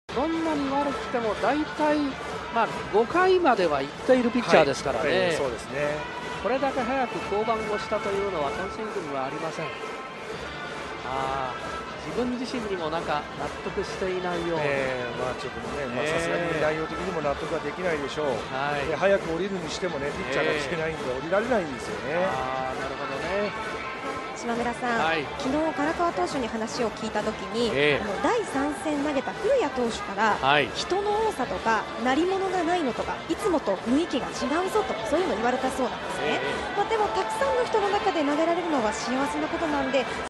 どんなに悪くても大体、5回まではいっているピッチャーですからね、 そうですね。 これだけ早く降板をしたというのは今シーズンはありません。自分自身にもなんか納得していないような、 ちょっとね、さすがに内容的にも納得はできないでしょう。で早く降りるにしてもね、ピッチャーが来てないんで降りられないんですよね。 なるほどね。 島村さん、昨日唐川投手に話を聞いたときに、第3戦投げた古谷投手から、人の多さとか鳴り物がないのとかいつもと雰囲気が違うぞと、そういうの言われたそうなんですね。でもたくさんの人の中で投げられるのは幸せなことなんで、